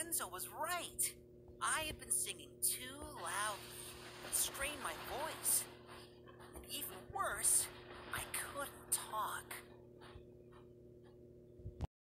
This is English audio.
Enzo was right. I had been singing too loudly and strained my voice. And even worse,